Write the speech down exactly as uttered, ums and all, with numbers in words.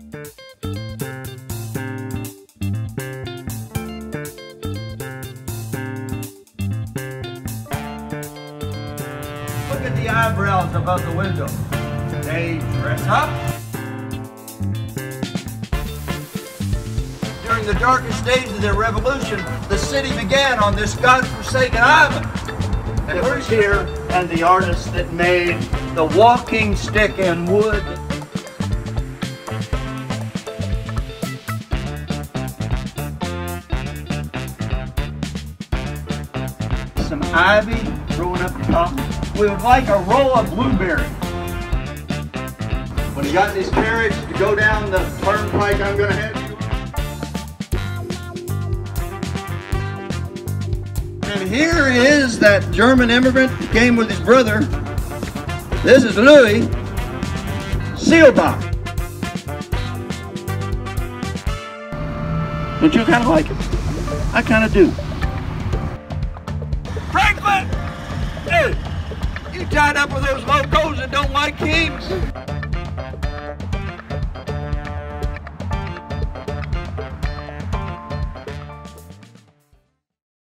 Look at the eyebrows above the window. They dress up. During the darkest days of their revolution, the city began on this godforsaken island. And who's here? And the artist that made the walking stick and wood. Some ivy growing up the top. We would like a roll of blueberries. When he got in his carriage to go down the turnpike, I'm going to have you. And here is that German immigrant who came with his brother. This is Louis Seelbach. Don't you kind of like it? I kind of do. Franklin! Hey, you tied up with those locos that don't like kings?